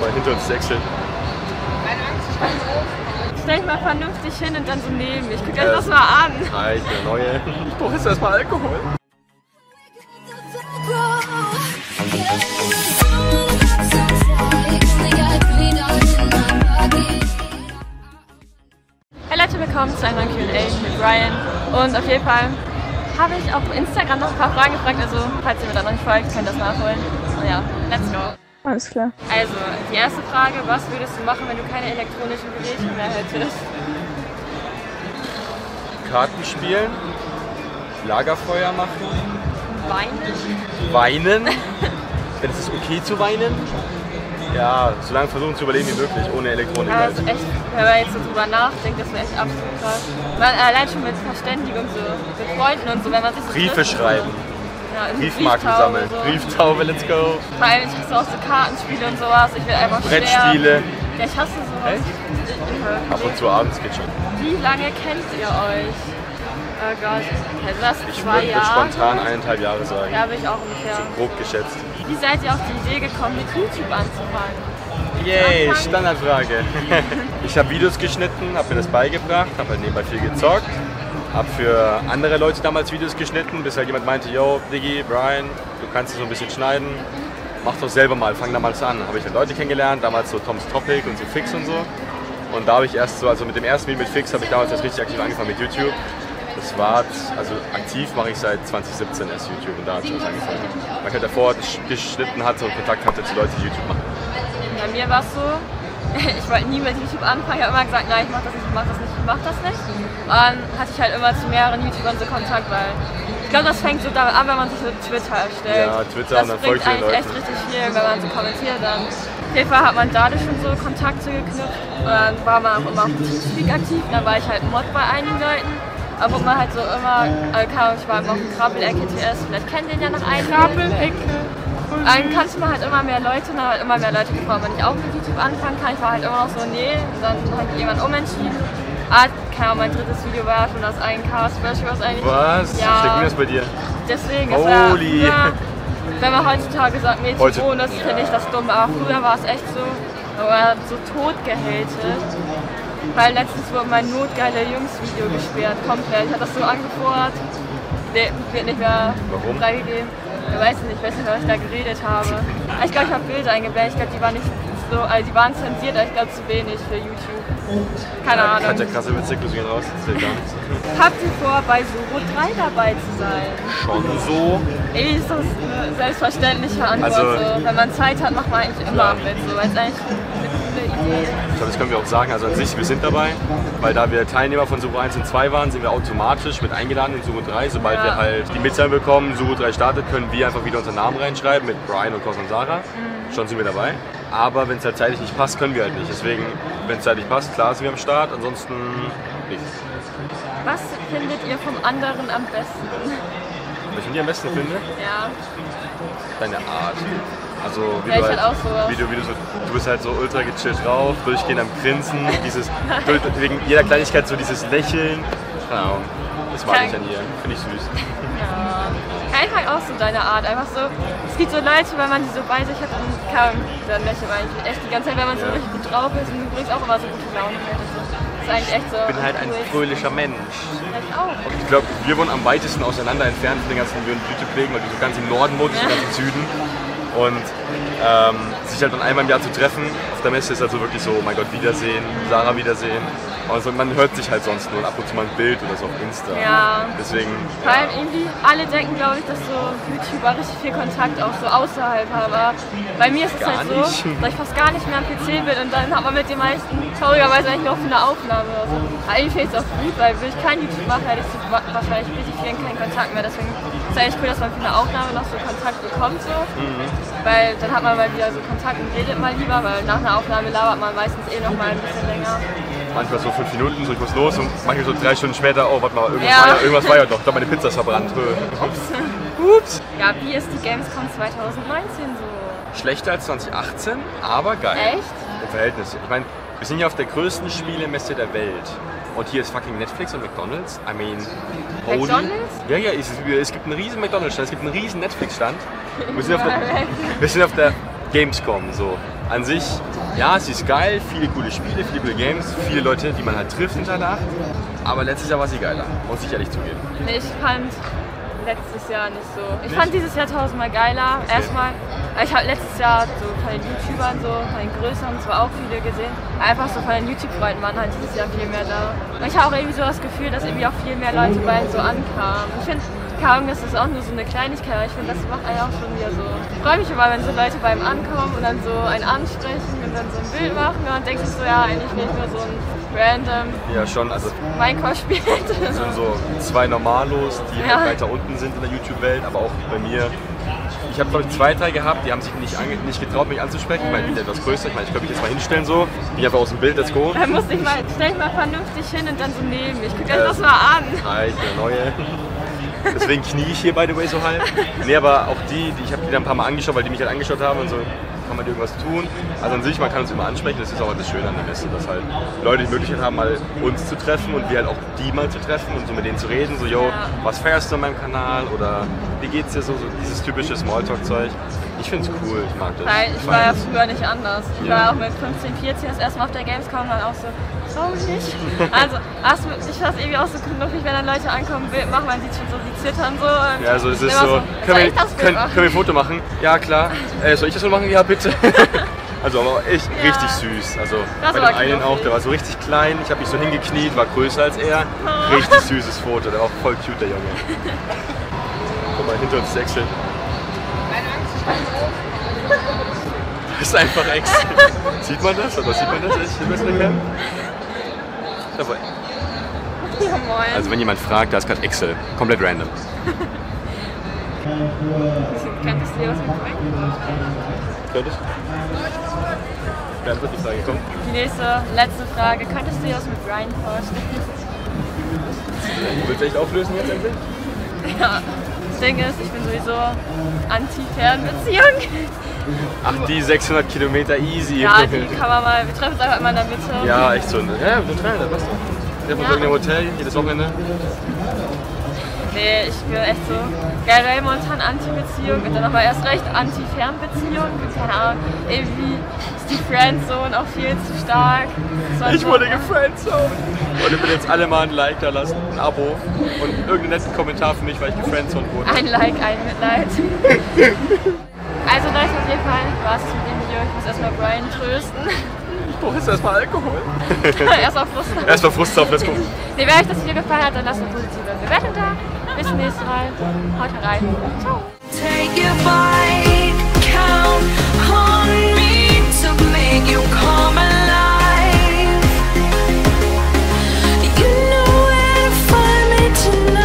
weil hinter uns ist Excel. Stell dich mal vernünftig hin und dann so neben mich. Guck euch das mal an. Reicht, der neue. Ich brauche jetzt erstmal Alkohol. Hey Leute, willkommen zu einem neuen Q&A mit Brian. Und auf jeden Fall habe ich auf Instagram noch ein paar Fragen gefragt. Also, falls ihr mir da noch nicht folgt, könnt ihr das nachholen. Und ja, let's go. Alles klar. Also, die erste Frage, was würdest du machen, wenn du keine elektronischen Geräte mehr hättest? Karten spielen, Lagerfeuer machen. Weinen? Weinen? Wenn es ist okay zu weinen? Ja, so lange versuchen zu überleben wie möglich, ohne Elektronik. Ja, also echt, wenn man jetzt so drüber nachdenkt, das wäre echt absolut krass. Allein schon mit Verständigung, so mit Freunden und so, wenn man sich so Briefe trifft, schreiben. Ja, Briefmarken Brieftaube sammeln. so. Brieftaube, let's go. Vor allem, ich hasse auch so Kartenspiele und sowas. Ich will einfach Brettspiele. sterben. Ja, ich hasse sowas. Echt? Ab und zu abends geht schon. Wie lange kennt ihr euch? Oh Gott, also das Ich 2 würde Jahre. spontan 1,5 Jahre sagen. Ja, will ich auch ungefähr. Grob geschätzt. Wie seid ihr auf die Idee gekommen, mit YouTube anzufangen? Yay, Standardfrage. Ich habe Videos geschnitten, habe mir das beigebracht, habe halt nebenbei viel gezockt. Habe für andere Leute damals Videos geschnitten, bis halt jemand meinte, yo, Diggi, Brian, du kannst es so ein bisschen schneiden. Mach doch selber mal, fang damals an. Habe ich halt Leute kennengelernt, damals so Tom's Topic und so Fix und so. Und da habe ich erst so, also mit dem ersten Video mit Fix habe ich damals erst richtig aktiv angefangen mit YouTube. Das war, also aktiv mache ich seit 2017 erst YouTube und da hat es angefangen. Weil ich halt davor geschnitten hatte und Kontakt hatte zu Leuten, die YouTube machen. Bei mir war es so, ich wollte nie mit YouTube anfangen, ich habe immer gesagt, nein, ich mach das nicht, ich mach das nicht, ich mach das nicht. Und dann hatte ich halt immer zu mehreren YouTubern so Kontakt, weil ich glaube, das fängt so damit an, wenn man sich so Twitter erstellt. Ja, Twitter und dann folgt das den bringt eigentlich Leuten. echt richtig viel, wenn man so kommentiert dann. Auf jeden Fall hat man dadurch schon so Kontakte geknüpft und dann war man auch immer auf Teamspeak aktiv, dann war ich halt Mod bei einigen Leuten. Aber wo man halt so immer, ich war immer auf dem Krabbelecke TS, vielleicht kennen den ja noch einen. Krabbelecke. Dann kannte man halt immer mehr Leute und dann halt immer mehr Leute gefragt, wenn ich auch mit YouTube anfangen kann. Ich war halt immer noch so, nee, und dann hat jemand umentschieden. Keine Ahnung, mein drittes Video war schon das 1K-Special, was eigentlich. Was? Ja. Steckt mir das bei dir? Deswegen, Holy. es war, wenn man heutzutage sagt, Mädchenbonus, finde ich das dumm, aber früher war es echt so, aber so tot gehatet. Weil letztens wurde mein notgeile Jungs-Video gesperrt, komplett. Ich hatte das so angefordert, nee, wird nicht mehr freigegeben. Ich weiß nicht, was ich da geredet habe. Ich glaube, ich habe Bilder eingeblendet, ich glaube, die waren nicht so, also die waren zensiert, aber ich glaube zu wenig für YouTube. Keine Ahnung. Hat ja krasse Witze, Grüße gehen raus, das zählt gar nichts. Habt ihr vor, bei Suro 3 dabei zu sein? Schon so. Ey, ist das eine selbstverständliche Antwort. Also, so. Wenn man Zeit hat, macht man eigentlich immer mit. So. Weil es eigentlich eine coole Idee. Ich glaube, das können wir auch sagen. Also an sich, wir sind dabei, weil da wir Teilnehmer von Suro 1 und 2 waren, sind wir automatisch mit eingeladen in Suro 3. Sobald wir halt die Mitteilung bekommen, Suro 3 startet, können wir einfach wieder unseren Namen reinschreiben mit Brian und Cos und Sarah. Schon sind wir dabei. Aber wenn es halt zeitlich nicht passt, können wir halt nicht. Deswegen, wenn es zeitlich passt, klar sind wir am Start, ansonsten nicht. Was findet ihr vom anderen am besten? Was ich am besten finde? Ja. Deine Art. Also wie Ja, du ich halt, halt auch sowas. du bist halt so ultra gechillt drauf, durchgehend am Grinsen, wegen jeder Kleinigkeit so dieses Lächeln. Keine Ahnung, das mag ich an ihr, finde ich süß. Ja. Ich mag auch so deine Art. Einfach so, es gibt so Leute, wenn man die so bei sich hat, dann lächelt man eigentlich echt die ganze Zeit, wenn man so richtig gut drauf ist und du bringst auch immer so gute Laune mit. Das ist eigentlich echt so. Ich bin halt ein fröhlicher Mensch. Ich auch. Ich glaube, wir wohnen am weitesten auseinander entfernt von den ganzen YouTube-Kollegen, weil du so ganz im Norden wohnst, ganz im Süden. Und sich halt dann einmal im Jahr zu treffen auf der Messe ist halt so wirklich so, oh mein Gott, Wiedersehen, Sarah wiedersehen. Also man hört sich halt sonst nur ab und zu mal ein Bild oder so auf Insta. Ja. Deswegen. Vor allem irgendwie, alle denken, glaube ich, dass so YouTuber richtig viel Kontakt auch so außerhalb haben. Aber bei mir ist es halt so, dass ich fast gar nicht mehr am PC bin und dann hat man mit den meisten traurigerweise eigentlich noch für eine Aufnahme oder so. Aber irgendwie finde ich es auch gut, weil würde ich kein YouTube machen, hätte ich so wahrscheinlich richtig vielen keinen Kontakt mehr. Deswegen ist es eigentlich cool, dass man für eine Aufnahme noch so Kontakt bekommt. So. Weil dann hat man mal wieder so Kontakt und redet mal lieber, weil nach einer Aufnahme labert man meistens eh noch mal ein bisschen länger. Manchmal so 5 Minuten, so ich muss los und manchmal so 3 Stunden später, oh warte mal, irgendwas war ja doch, da meine Pizza ist verbrannt. Ups. Ja, wie ist die Gamescom 2019 so? Schlechter als 2018, aber geil. Echt? Im Verhältnis. Ich meine, wir sind ja auf der größten Spielemesse der Welt. Und hier ist fucking Netflix und McDonald's. I mean, holy. McDonald's? Ja, es gibt einen riesen McDonald's-Stand, es gibt einen riesen Netflix-Stand. Wir sind auf der Gamescom, so. an sich, ja, sie ist geil, viele coole Spiele, viele coole Games, viele Leute, die man halt trifft hinter der 8. Aber letztes Jahr war sie geiler, muss ich ehrlich zugeben. Nee, ich fand letztes Jahr nicht so. Ich fand dieses Jahr tausendmal geiler. Okay. Erstmal, ich habe letztes Jahr so von den YouTubern, so von den größeren, zwar auch viele gesehen, einfach so von den YouTube-Freunden waren halt dieses Jahr viel mehr da. Und ich habe auch irgendwie so das Gefühl, dass irgendwie auch viel mehr Leute bei ihnen so ankamen. Ich finde, das ist auch nur so eine Kleinigkeit, aber ich finde, das macht einen auch schon wieder so. Ich freue mich immer, wenn so Leute bei ihm ankommen und dann so einen ansprechen und dann so ein Bild machen und dann denkst du so, ja, eigentlich nicht nur so ein random Minecraft spielt. Das sind so 2 Normalos, die halt weiter unten sind in der YouTube-Welt, aber auch bei mir. Ich habe, glaube ich, 2, 3 gehabt, die haben sich nicht getraut, mich anzusprechen, weil ich bin etwas größer. Ich meine, ich könnte mich jetzt mal hinstellen so, bin einfach aus dem Bild, let's go. Dann musste ich mal, stell dich mal vernünftig hin und dann so neben mich. Guck dir das mal an. Der neue. Deswegen knie ich hier, by the way, so halb. Nee, aber auch ich habe die dann ein paar Mal angeschaut, weil die mich halt angeschaut haben und so, kann man irgendwas tun. Also an sich, man kann uns immer ansprechen, das ist auch das Schöne an der Messe, dass halt Leute die Möglichkeit haben, mal uns zu treffen und wir halt auch die mal zu treffen und so mit denen zu reden, so, yo, was feierst du an meinem Kanal oder wie geht's dir so dieses typische Smalltalk-Zeug. Ich find's cool, ich mag das. Weil ich war ja früher nicht anders. Ich war auch mit 15, 14 das erste Mal auf der Gamescom und dann auch so, nicht. Also, ich fand es irgendwie auch so knuffig, wenn dann Leute ankommen, Bild machen, man sieht schon so, die zittern so. Ja, also es ist so, können wir ein Foto machen? Ja, klar. Soll ich das so machen? Ja, bitte. Also, aber echt richtig süß. Also, bei dem einen auch, der war so richtig klein, ich habe mich so hingekniet, war größer als er. Richtig süßes Foto, der war auch voll cute, der Junge. Guck mal, hinter uns ist Excel. Das ist einfach Excel. Sieht man das? Oder sieht man das? Ich weiß nicht mehr. Ja, moin. Also wenn jemand fragt, da ist gerade Excel. Komplett random. Könntest du dir was mit Brian vorstellen? Könntest? Beantwortet die Frage, komm. Die letzte Frage. Könntest du dir was mit Brian vorstellen? Willst du echt auflösen jetzt endlich? Ja. Das Ding ist, ich bin sowieso anti-Fernbeziehung. Ach, die 600 Kilometer easy. Ja, die kann man mal, wir treffen uns einfach immer in der Mitte. Ja, echt so. Ja, wir treffen, das passt doch. Wir treffen uns in einem Hotel, jedes Wochenende. Nee, ich bin echt so generell momentan Anti-Beziehung und dann aber erst recht Anti-Fernbeziehung. Keine Ahnung, irgendwie ist die Friendzone auch viel zu stark. Ich wurde gefriendzoned. Und ihr könnt jetzt alle mal ein Like da lassen, ein Abo und irgendeinen netten Kommentar für mich, weil ich gefriendzoned wurde. Ein Like, ein Mitleid. Also Leute, auf jeden Fall war es mit dem Video. Ich muss erstmal Brian trösten. Ich brauche jetzt erstmal Alkohol. Erstmal Frust. Erstmal Frust auf, let's go. Nee, wenn euch das Video gefallen hat, dann lasst eine positive Bewertung da. Bis zum nächsten Mal. Haut rein. Ciao.